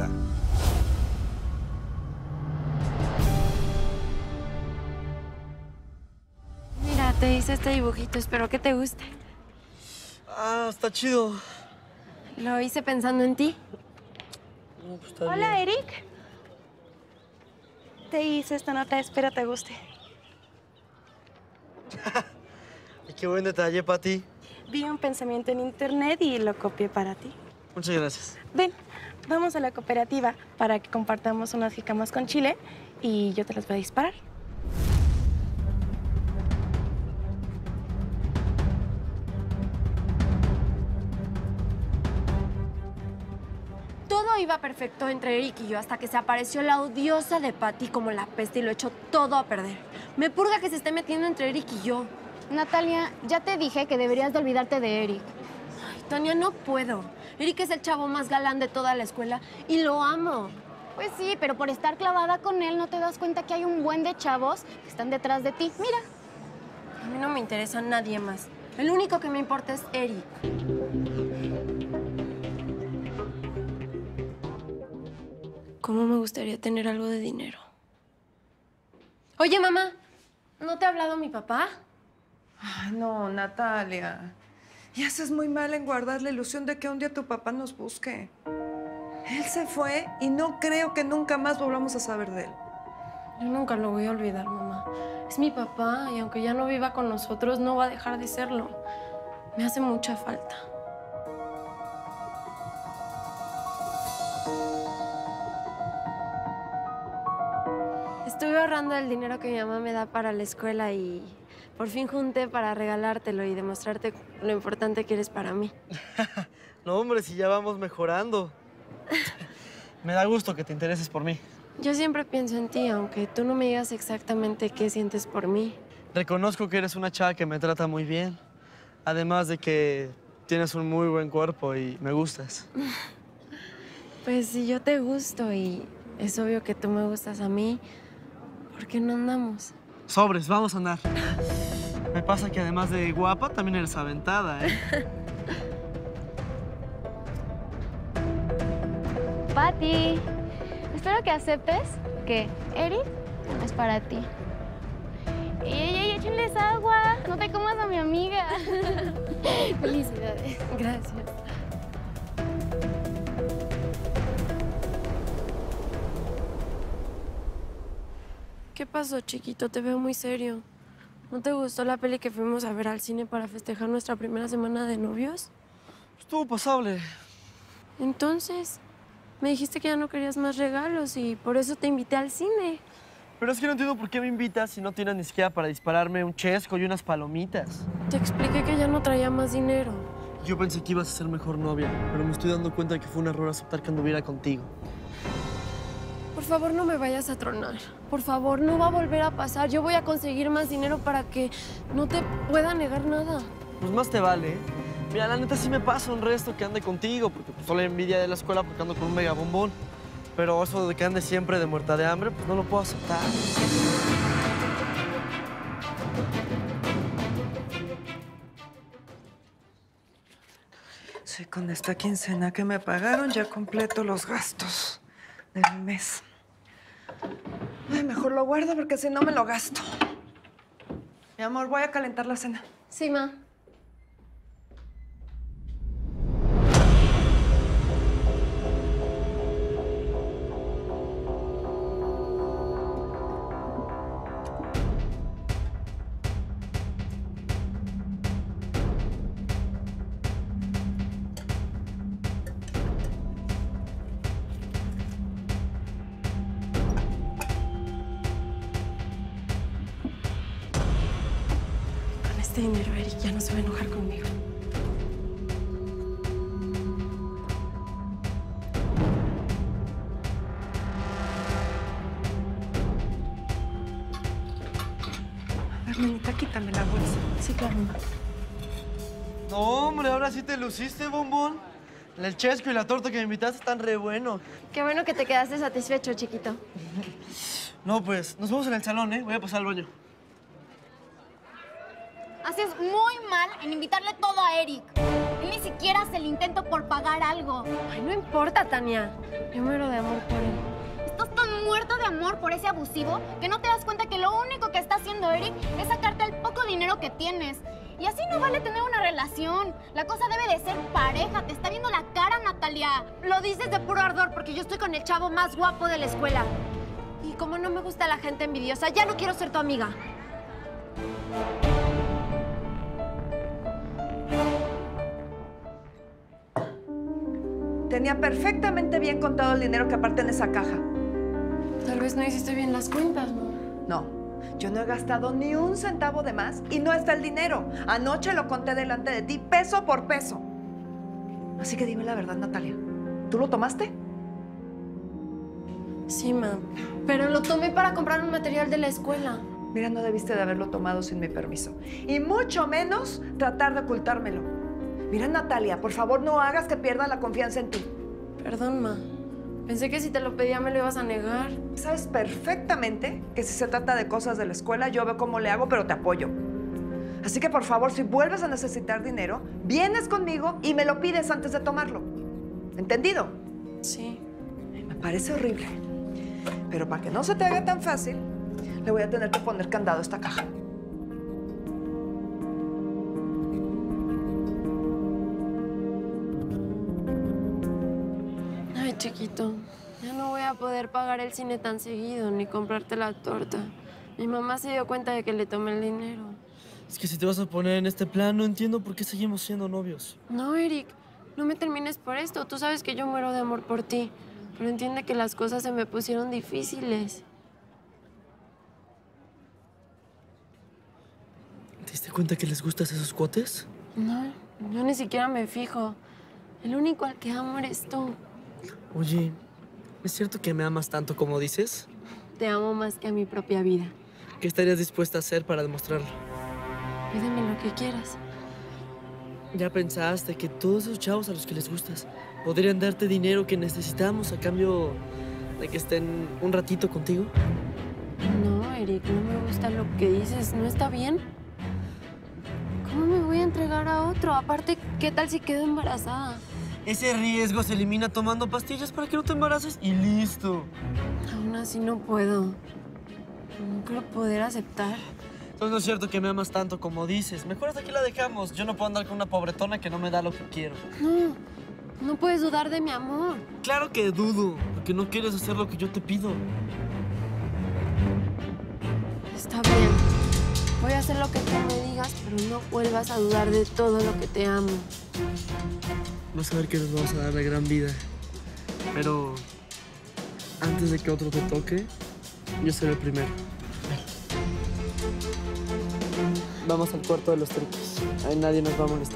presenta. Mira, te hice este dibujito, espero que te guste. Ah, está chido. Lo hice pensando en ti. No, pues está Hola, bien. Eric. Te hice esta nota, espero te guste. Y qué buen detalle, Pati. Vi un pensamiento en internet y lo copié para ti. Muchas gracias. Ven, vamos a la cooperativa para que compartamos unas jícamas con chile y yo te las voy a disparar. Todo iba perfecto entre Eric y yo hasta que se apareció la odiosa de Patty como la peste y lo echó todo a perder. Me purga que se esté metiendo entre Eric y yo. Natalia, ya te dije que deberías de olvidarte de Eric. Ay, Tania, no puedo. Eric es el chavo más galán de toda la escuela y lo amo. Pues sí, pero por estar clavada con él no te das cuenta que hay un buen de chavos que están detrás de ti. Mira. A mí no me interesa nadie más. El único que me importa es Eric. ¿Cómo me gustaría tener algo de dinero? Oye, mamá, ¿no te ha hablado mi papá? Ay, no, Natalia. Ya haces muy mal en guardar la ilusión de que un día tu papá nos busque. Él se fue y no creo que nunca más volvamos a saber de él. Yo nunca lo voy a olvidar, mamá. Es mi papá y aunque ya no viva con nosotros, no va a dejar de serlo. Me hace mucha falta. Estuve ahorrando el dinero que mi mamá me da para la escuela y por fin junté para regalártelo y demostrarte lo importante que eres para mí. No, hombre, si ya vamos mejorando. Me da gusto que te intereses por mí. Yo siempre pienso en ti, aunque tú no me digas exactamente qué sientes por mí. Reconozco que eres una chava que me trata muy bien. Además de que tienes un muy buen cuerpo y me gustas. Pues si yo te gusto y es obvio que tú me gustas a mí, ¿por qué no andamos? Sobres, vamos a andar. Me pasa que además de guapa, también eres aventada, ¿eh? Pati, espero que aceptes que Eric no es para ti. ¡Ey, échenles agua! No te comas a mi amiga. Felicidades. Gracias. ¿Qué pasó, chiquito? Te veo muy serio. ¿No te gustó la peli que fuimos a ver al cine para festejar nuestra primera semana de novios? Estuvo pasable. Entonces, me dijiste que ya no querías más regalos y por eso te invité al cine. Pero es que no entiendo por qué me invitas si no tienes ni siquiera para dispararme un chesco y unas palomitas. Te expliqué que ya no traía más dinero. Yo pensé que ibas a ser mejor novia, pero me estoy dando cuenta de que fue un error aceptar que anduviera contigo. Por favor, no me vayas a tronar. Por favor, no va a volver a pasar. Yo voy a conseguir más dinero para que no te pueda negar nada. Pues más te vale, ¿eh? Mira, la neta sí me pasa un resto que ande contigo, porque pues, solo envidia de la escuela porque ando con un mega bombón. Pero eso de que ande siempre de muerta de hambre, pues no lo puedo aceptar. Sí, con esta quincena que me pagaron ya completo los gastos del mes. Ay, mejor lo guardo porque si no me lo gasto. Mi amor, voy a calentar la cena. Sí, ma. Con este dinero, Eric ya no se va a enojar conmigo. Hermanita, quítame la bolsa. Sí, claro, ma. No, hombre, ahora sí te luciste, bombón. El chesco y la torta que me invitaste están re buenos. Qué bueno que te quedaste satisfecho, chiquito. No, pues, nos vemos en el salón, ¿eh? Voy a pasar al baño. Haces muy mal en invitarle todo a Eric. Él ni siquiera hace el intento por pagar algo. Ay, no importa, Tania. Yo muero de amor por él. Estás tan muerto de amor por ese abusivo que no te das cuenta que lo único que está haciendo Eric es sacarte el poco dinero que tienes. Y así no vale tener una relación. La cosa debe de ser pareja. Te está viendo la cara, Natalia. Lo dices de puro ardor porque yo estoy con el chavo más guapo de la escuela. Y como no me gusta la gente envidiosa, ya no quiero ser tu amiga. Tenía perfectamente bien contado el dinero que aparte en esa caja. Tal vez no hiciste bien las cuentas, ¿no? No, yo no he gastado ni un centavo de más y no está el dinero. Anoche lo conté delante de ti, peso por peso. Así que dime la verdad, Natalia. ¿Tú lo tomaste? Sí, ma. Pero lo tomé para comprar un material de la escuela. Mira, no debiste de haberlo tomado sin mi permiso. Y mucho menos tratar de ocultármelo. Mira, Natalia, por favor, no hagas que pierda la confianza en ti. Perdón, ma. Pensé que si te lo pedía me lo ibas a negar. Sabes perfectamente que si se trata de cosas de la escuela, yo veo cómo le hago, pero te apoyo. Así que, por favor, si vuelves a necesitar dinero, vienes conmigo y me lo pides antes de tomarlo. ¿Entendido? Sí. Me parece horrible. Pero para que no se te haga tan fácil, le voy a tener que poner candado a esta caja. Ay, chiquito. Ya no voy a poder pagar el cine tan seguido ni comprarte la torta. Mi mamá se dio cuenta de que le tomé el dinero. Es que si te vas a poner en este plan, no entiendo por qué seguimos siendo novios. No, Eric. No me termines por esto. Tú sabes que yo muero de amor por ti. Pero entiende que las cosas se me pusieron difíciles. ¿Te diste cuenta que les gustas esos cuates? No, yo ni siquiera me fijo. El único al que amo eres tú. Oye, ¿es cierto que me amas tanto como dices? Te amo más que a mi propia vida. ¿Qué estarías dispuesta a hacer para demostrarlo? Pídeme lo que quieras. ¿Ya pensaste que todos esos chavos a los que les gustas podrían darte dinero que necesitamos a cambio de que estén un ratito contigo? No, Eric, no me gusta lo que dices. ¿No está bien? ¿Cómo me voy a entregar a otro? Aparte, ¿qué tal si quedo embarazada? Ese riesgo se elimina tomando pastillas para que no te embaraces y listo. Aún así no puedo. No creo poder aceptar. Entonces no es cierto que me amas tanto como dices. Mejor hasta aquí la dejamos. Yo no puedo andar con una pobretona que no me da lo que quiero. No, no puedes dudar de mi amor. Claro que dudo, porque no quieres hacer lo que yo te pido. Está bien. Voy a hacer lo que tú me digas, pero no vuelvas a dudar de todo lo que te amo. Vas a ver que nos vamos a dar la gran vida. Pero antes de que otro te toque, yo seré el primero. Vamos al cuarto de los trucos. Ahí nadie nos va a molestar.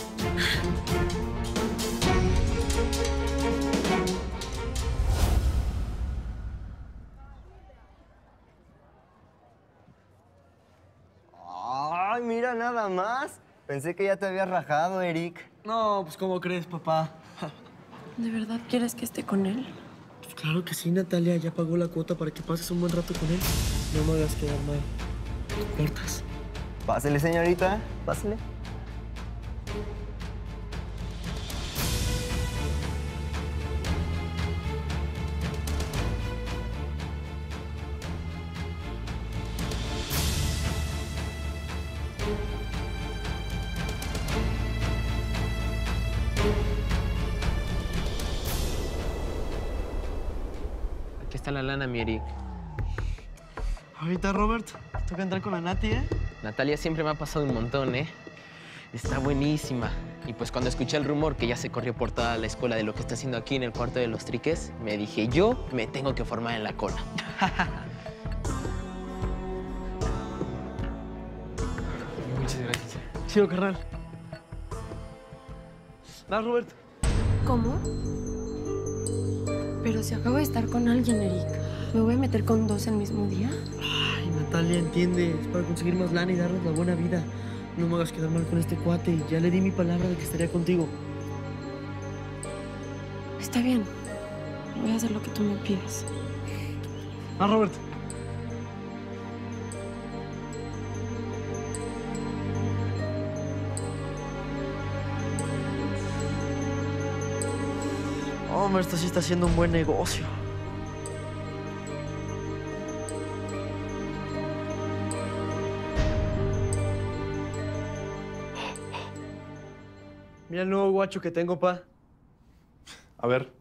Ay, mira nada más. Pensé que ya te habías rajado, Eric. No, pues ¿cómo crees, papá? ¿De verdad quieres que esté con él? Pues claro que sí, Natalia. Ya pagó la cuota para que pases un buen rato con él. No me hagas quedar mal. ¿Cortas? Pásele, señorita. Pásele. Aquí está la lana, mi Eric. Ahorita, Robert, toca entrar con la Nati, ¿eh? Natalia siempre me ha pasado un montón, ¿eh? Está buenísima. Y pues cuando escuché el rumor que ya se corrió por toda la escuela de lo que está haciendo aquí en el cuarto de los triques, me dije, yo me tengo que formar en la cola. Muchas gracias. Chido, carnal. Va, Robert. ¿Cómo? Pero si acabo de estar con alguien, Eric. ¿Me voy a meter con dos el mismo día? Ay, Natalia, entiende. Es para conseguir más lana y darnos la buena vida. No me hagas quedar mal con este cuate. Ya le di mi palabra de que estaría contigo. Está bien. Voy a hacer lo que tú me pides. Va, Robert. hombre, esto sí está haciendo un buen negocio. Mira el nuevo guacho que tengo, pa. A ver.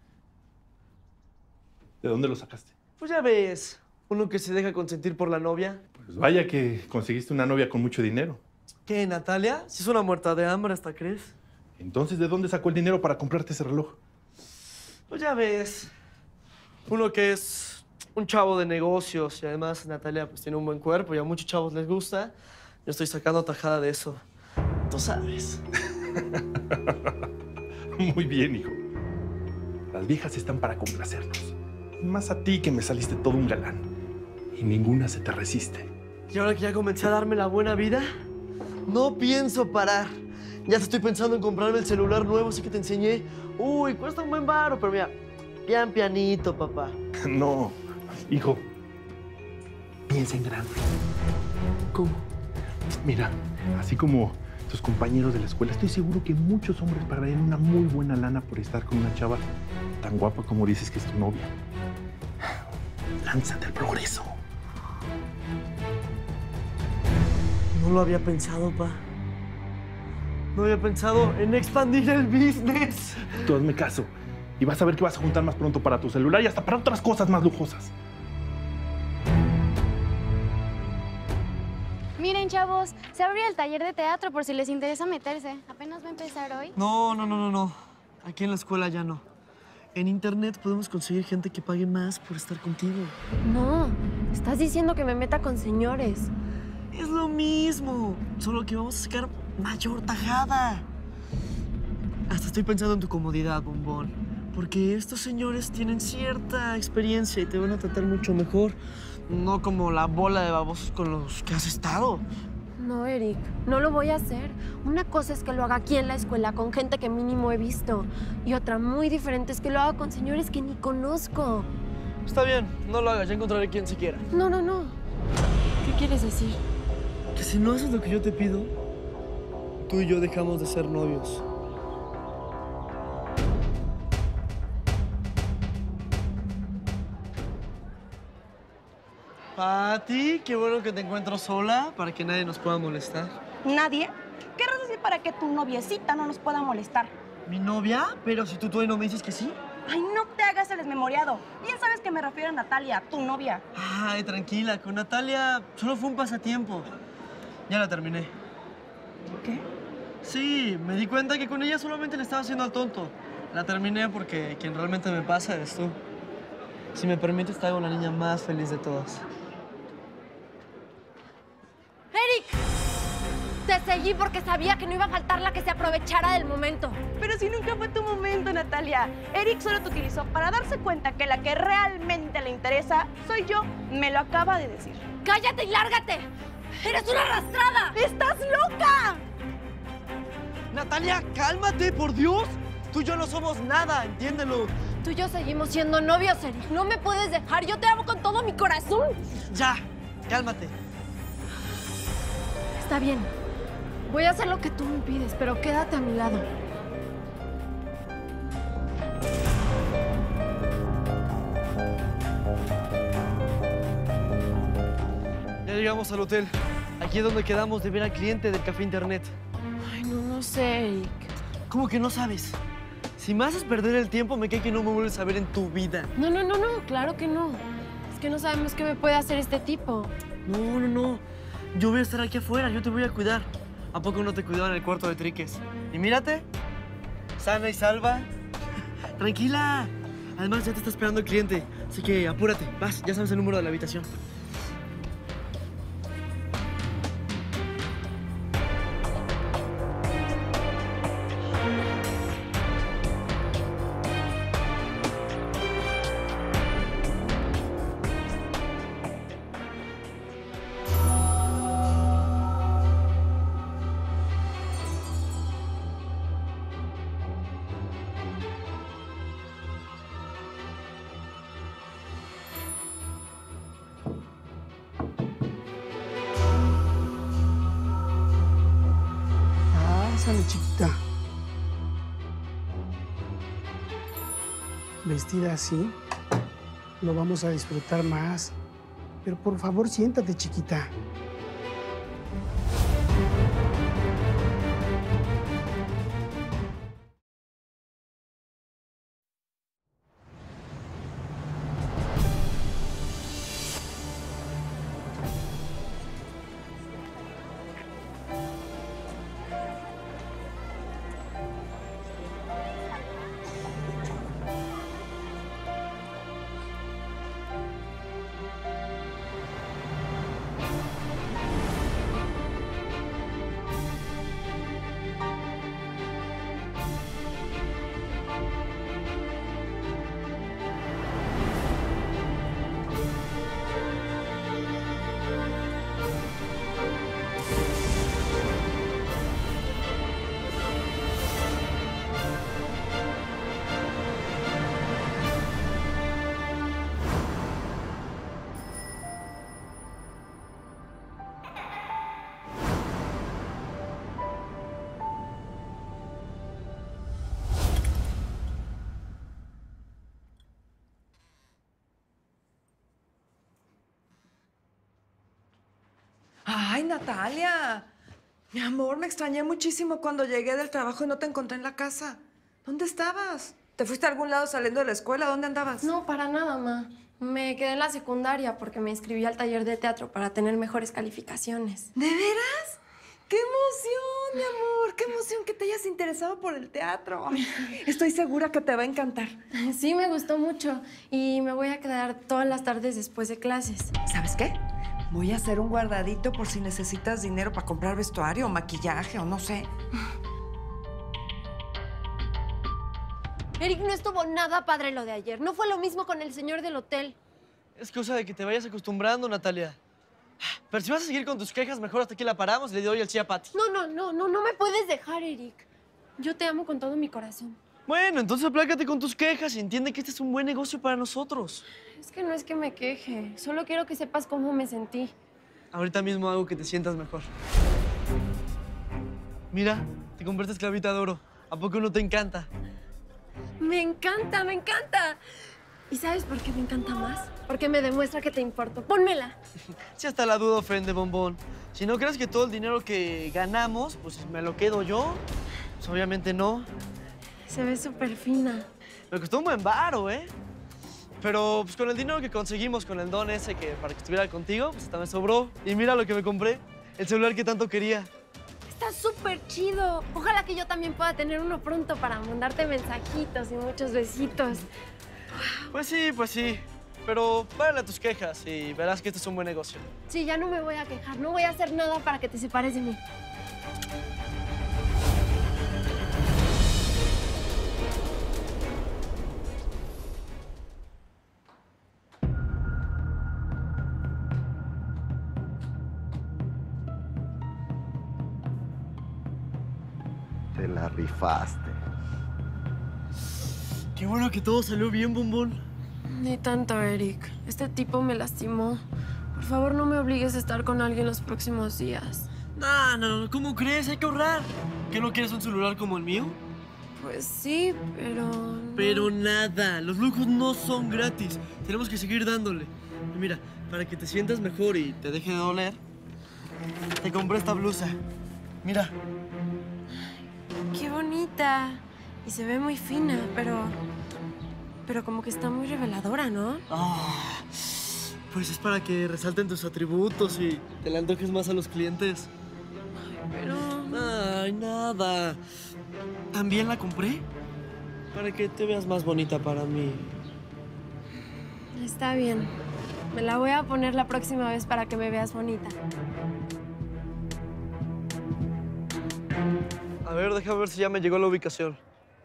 ¿De dónde lo sacaste? Pues ya ves, uno que se deja consentir por la novia. Pues vaya que conseguiste una novia con mucho dinero. ¿Qué, Natalia? Si es una muerta de hambre, ¿hasta crees? Entonces, ¿de dónde sacó el dinero para comprarte ese reloj? Pues ya ves, uno que es un chavo de negocios y además Natalia pues tiene un buen cuerpo y a muchos chavos les gusta. Yo estoy sacando tajada de eso. Tú sabes. Muy bien, hijo. Las viejas están para complacernos. Más a ti que me saliste todo un galán. Y ninguna se te resiste. Y ahora que ya comencé a darme la buena vida, no pienso parar. Ya estoy pensando en comprarme el celular nuevo, así que te enseñé. Uy, cuesta un buen varo, pero mira, bien pianito, papá. No, hijo. Piensa en grande. ¿Cómo? Mira, así como tus compañeros de la escuela, estoy seguro que muchos hombres pagarían una muy buena lana por estar con una chava tan guapa como dices que es tu novia. Lánzate al progreso. No lo había pensado, pa. No había pensado en expandir el business. Tú hazme caso y vas a ver que vas a juntar más pronto para tu celular y hasta para otras cosas más lujosas. Miren, chavos, se abrió el taller de teatro por si les interesa meterse. Apenas va a empezar hoy. No. Aquí en la escuela ya no. En internet podemos conseguir gente que pague más por estar contigo. No, estás diciendo que me meta con señores. Es lo mismo, solo que vamos a sacar mayor tajada. Hasta estoy pensando en tu comodidad, bombón. Porque estos señores tienen cierta experiencia y te van a tratar mucho mejor. No como la bola de babosos con los que has estado. No, Eric, no lo voy a hacer. Una cosa es que lo haga aquí en la escuela con gente que mínimo he visto. Y otra muy diferente es que lo haga con señores que ni conozco. Está bien, no lo hagas, ya encontraré quien se quiera. No. ¿Qué quieres decir? Que si no haces lo que yo te pido, tú y yo dejamos de ser novios. Pati, qué bueno que te encuentro sola para que nadie nos pueda molestar. ¿Nadie? ¿Querrás decir para que tu noviecita no nos pueda molestar? ¿Mi novia? Pero si tú todavía no me dices que sí. Ay, no te hagas el desmemoriado. Bien sabes que me refiero a Natalia, tu novia. Ay, tranquila, con Natalia solo fue un pasatiempo. Ya la terminé. ¿Qué? Sí, me di cuenta que con ella solamente le estaba haciendo al tonto. La terminé porque quien realmente me pasa eres tú. Si me permites, te hago la niña más feliz de todas. ¡Eric! Te seguí porque sabía que no iba a faltar la que se aprovechara del momento. Pero si nunca fue tu momento, Natalia. Eric solo te utilizó para darse cuenta que la que realmente le interesa soy yo. Me lo acaba de decir. ¡Cállate y lárgate! ¡Eres una arrastrada! ¡Estás loca! Natalia, cálmate, por Dios. Tú y yo no somos nada, entiéndelo. Tú y yo seguimos siendo novios, Eric. No me puedes dejar. Yo te amo con todo mi corazón. Ya, cálmate. Está bien. Voy a hacer lo que tú me pides, pero quédate a mi lado. Ya llegamos al hotel. Aquí es donde quedamos de ver al cliente del café internet. Ay, no sé, Eric. ¿Cómo que no sabes? Si me haces perder el tiempo, me cae que no me vuelves a ver en tu vida. No, claro que no. Es que no sabemos qué me puede hacer este tipo. No. Yo voy a estar aquí afuera, yo te voy a cuidar. ¿A poco no te cuidaba en el cuarto de triques? Y mírate, sana y salva. Tranquila. Además, ya te está esperando el cliente. Así que apúrate, vas, ya sabes el número de la habitación. Pásale, chiquita. vestida así, lo vamos a disfrutar más. Pero por favor, siéntate, chiquita. Ay, Natalia. Mi amor, me extrañé muchísimo cuando llegué del trabajo y no te encontré en la casa. ¿Dónde estabas? ¿Te fuiste a algún lado saliendo de la escuela? ¿Dónde andabas? No, para nada, ma. Me quedé en la secundaria porque me inscribí al taller de teatro para tener mejores calificaciones. ¿De veras? ¡Qué emoción, mi amor! ¡Qué emoción que te hayas interesado por el teatro! Estoy segura que te va a encantar. Sí, me gustó mucho y me voy a quedar todas las tardes después de clases. ¿Sabes qué? Voy a hacer un guardadito por si necesitas dinero para comprar vestuario o maquillaje o no sé. Eric, no estuvo nada padre lo de ayer. No fue lo mismo con el señor del hotel. Es cosa de que te vayas acostumbrando, Natalia. Pero si vas a seguir con tus quejas, mejor hasta aquí la paramos y le doy el sí a Patty. No me puedes dejar, Eric. Yo te amo con todo mi corazón. Bueno, entonces aplácate con tus quejas y entiende que este es un buen negocio para nosotros. Es que no es que me queje. Solo quiero que sepas cómo me sentí. Ahorita mismo hago que te sientas mejor. Mira, te compré esta esclavita de oro. ¿A poco no te encanta? Me encanta, me encanta. ¿Y sabes por qué me encanta más? Porque me demuestra que te importo. Pónmela. Si hasta la duda ofende, bombón. Si no crees que todo el dinero que ganamos, pues me lo quedo yo, pues obviamente no. Se ve súper fina. Me costó un buen varo, ¿eh? Pero pues con el dinero que conseguimos con el don ese que para que estuviera contigo, pues hasta me sobró. Y mira lo que me compré, el celular que tanto quería. Está súper chido. Ojalá que yo también pueda tener uno pronto para mandarte mensajitos y muchos besitos. Pues sí. Pero párale a tus quejas y verás que este es un buen negocio. Sí, ya no me voy a quejar. No voy a hacer nada para que te separes de mí. Te la rifaste. Qué bueno que todo salió bien, bombón. Ni tanto, Eric. Este tipo me lastimó. Por favor, no me obligues a estar con alguien los próximos días. No, ¿cómo crees? Hay que ahorrar. ¿Qué no quieres un celular como el mío? Pues sí, pero... no. Pero nada, los lujos no son gratis. Tenemos que seguir dándole. Y mira, para que te sientas mejor y te deje de doler, te compré esta blusa. Mira. Qué bonita. Y se ve muy fina, pero como que está muy reveladora, ¿no? Pues es para que resalten tus atributos y te la antojes más a los clientes. Pero... Ay, nada. También la compré para que te veas más bonita para mí. Está bien. Me la voy a poner la próxima vez para que me veas bonita. A ver, déjame ver si ya me llegó la ubicación.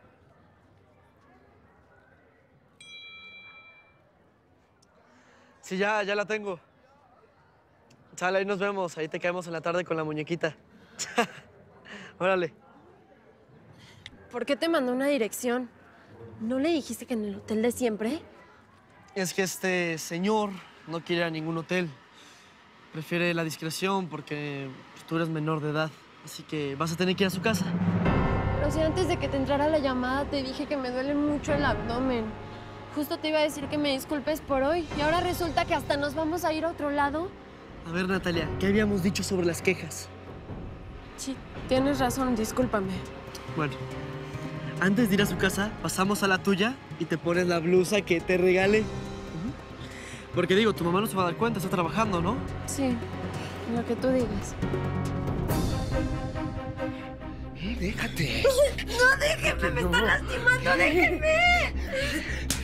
Sí, ya la tengo. Sale, ahí nos vemos. Ahí te caemos en la tarde con la muñequita. Órale. ¿Por qué te mandó una dirección? ¿No le dijiste que en el hotel de siempre? Es que este señor no quiere ir a ningún hotel. Prefiere la discreción porque pues, tú eres menor de edad. Así que vas a tener que ir a su casa. Pero si antes de que te entrara la llamada te dije que me duele mucho el abdomen. justo te iba a decir que me disculpes por hoy. Y ahora resulta que hasta nos vamos a ir a otro lado. A ver, Natalia, ¿qué habíamos dicho sobre las quejas? Sí, tienes razón, discúlpame. Bueno, antes de ir a su casa, pasamos a la tuya y te pones la blusa que te regalé. Porque digo, tu mamá no se va a dar cuenta, está trabajando, ¿no? Sí, lo que tú digas. Déjate. ¡No, déjenme! ¡Me están lastimando! ¡Déjenme!